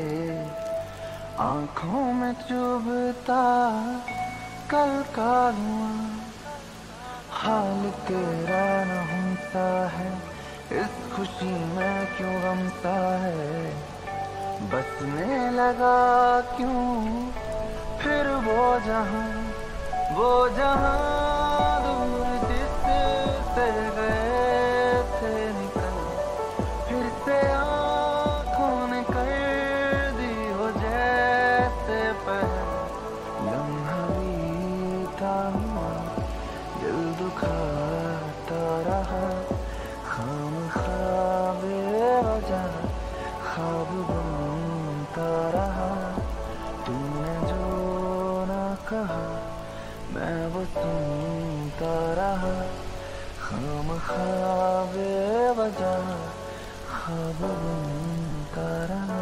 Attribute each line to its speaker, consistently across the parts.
Speaker 1: आंखों में चुभता कल का धुआं, हाल तेरा न होता है, इस खुशी में क्यों गमता है। बसने लगा क्यों फिर वो जहां दूर जिससे गए थे निकल, फिर से आंखों ने कर दी हो जैसे पहले। लम्हा बीता हुआ दिल दुखाता रहा, खामख्वाह बेवजह ख्वाब बनता रहा। तूने जो ना कहा मैं वो सुनता रहा, खामख्वाह बेवजह ख्वाब बनता रहा।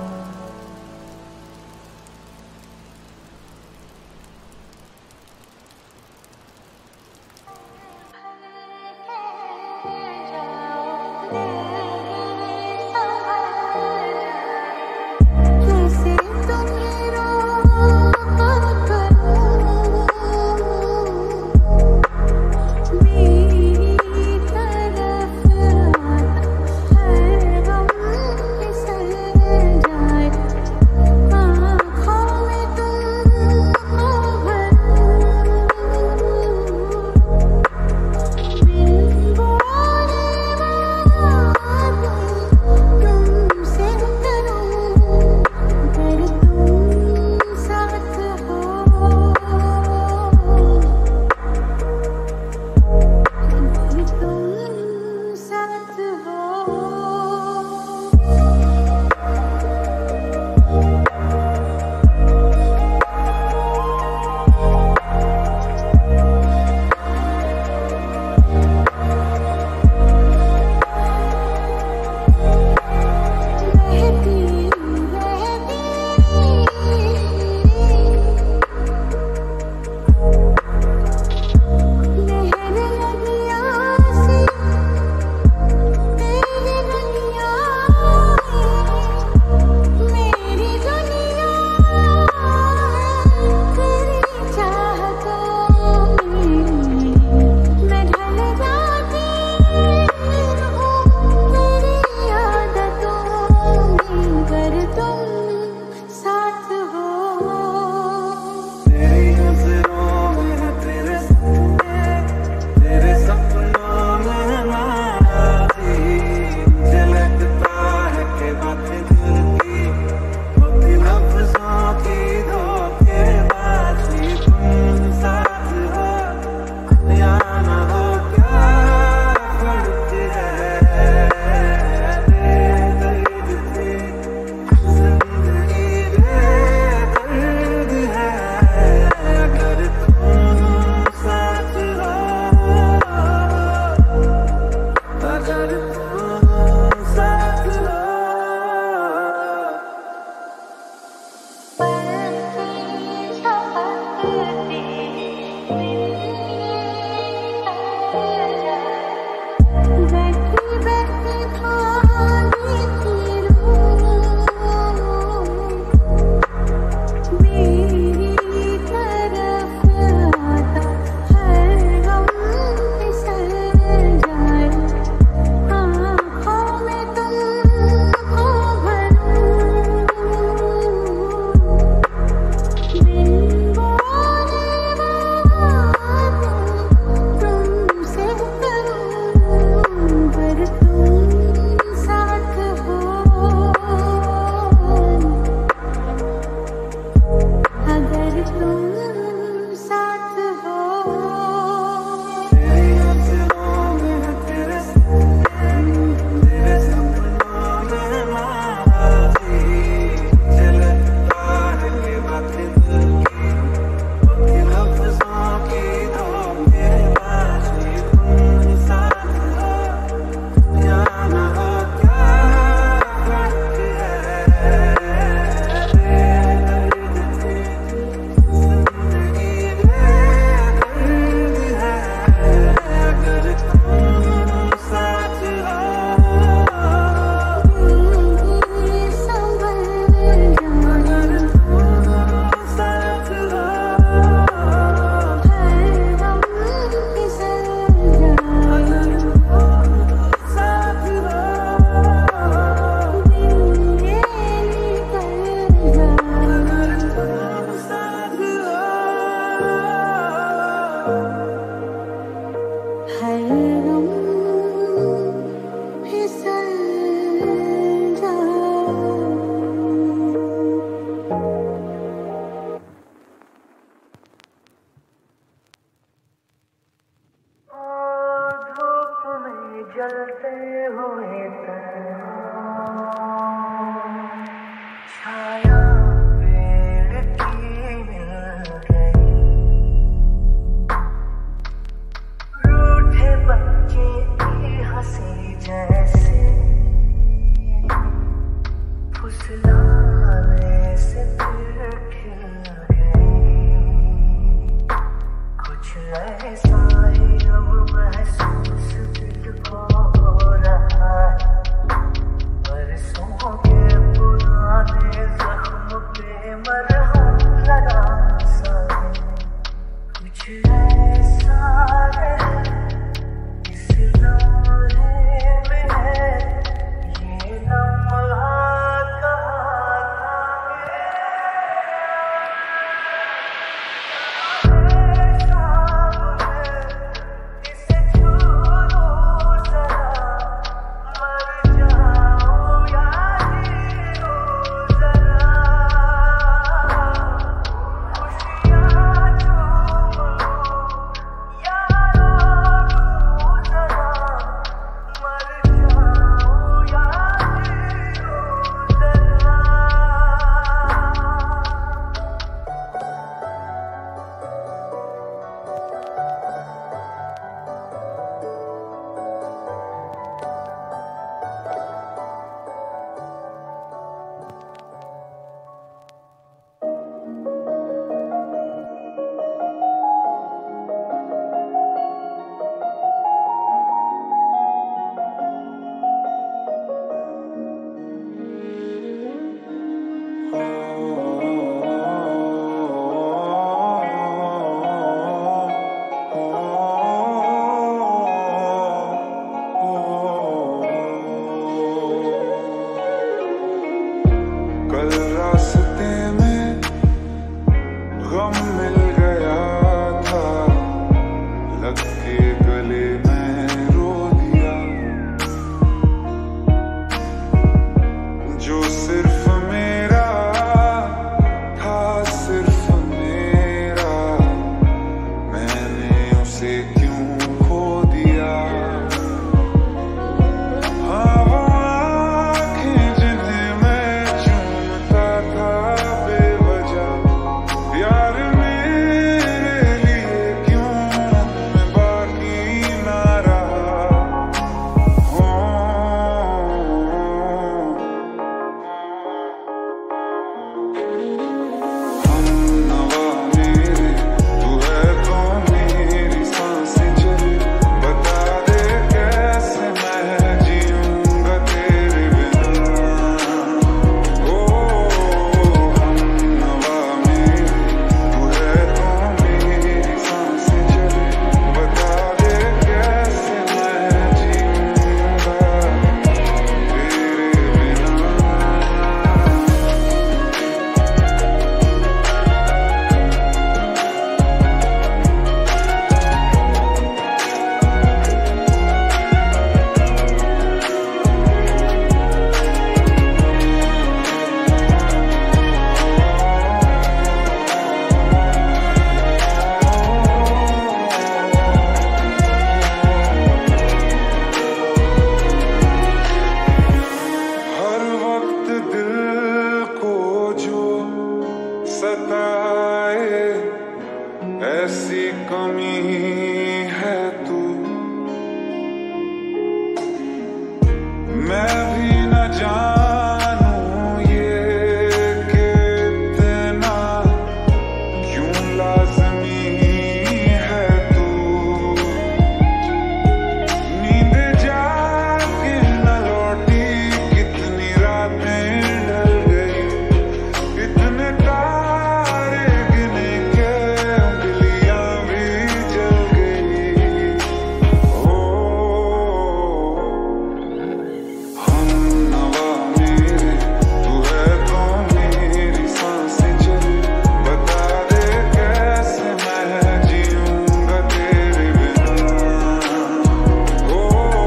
Speaker 2: सताए ऐसी कमी है तू, मैं भी न जानूं ये कि इतना क्यों लाज़मी है तू। नींद जाके न लौटी कितनी रातें ढल गई, इतने तारे गिने के उंगलियां भी जल गई। ओ हमनवा मेरे तू है तो मेरी सांसें चले, बता दे कैसे मैं जीऊंगा तेरे बिना। ओ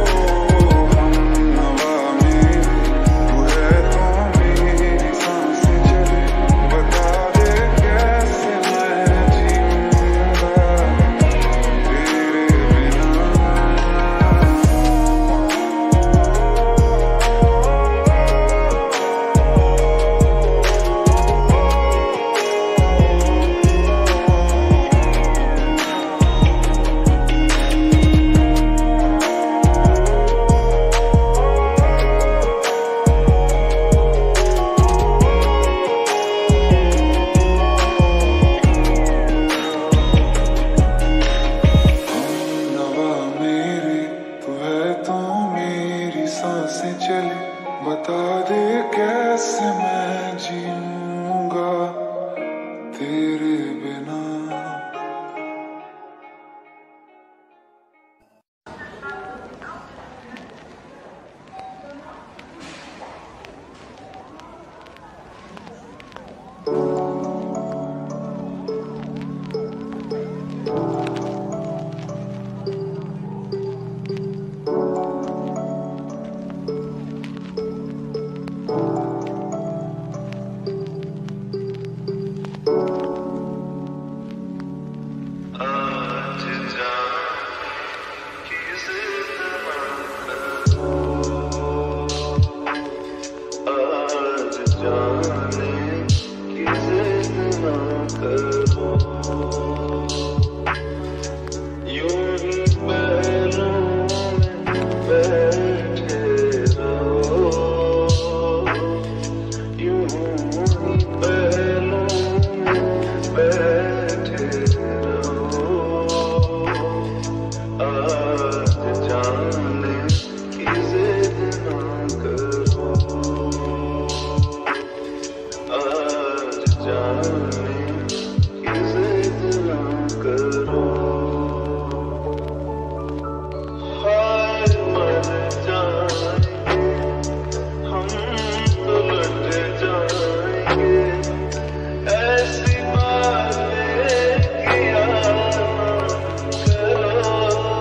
Speaker 2: हमनवा मेरे तू है तो मेरी सांसें चले, बता दे कैसे मैं जीऊंगा तेरे बिना। नवा मेरे तू है तो मेरी सांसें चले, बता दे कैसे मैं जीऊंगा तेरे बिना। आज जाने की जिद ना करो, यूं ही पहलों में बैठे रहो, यूं ही पहलों में बैठे रहो। आज जाने की जिद ना करो, आज जाने की जिद ना करो। हाय मर जाएंगे हम तो लट जाएंगे, ऐसी बातें किया ना करो।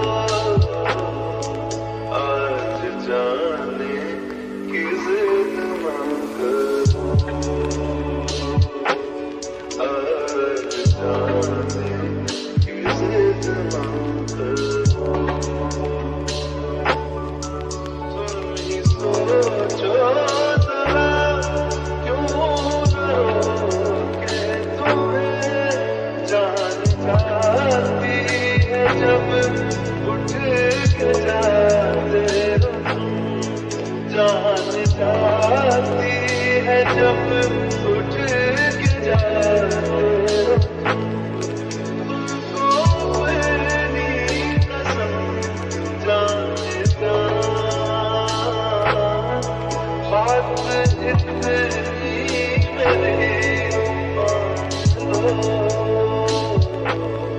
Speaker 2: आज जाने की जिद ना करो, आज जाने की जिद ना करो। तुम ही सोचो जरा क्यों रोके तुम्हें जान जाती है जब उठ के जाते हो तुम, जान जाती है जब उठ के जाते हो। तुमको मेरी कसम जानता, बात इतनी मेरी मान लो।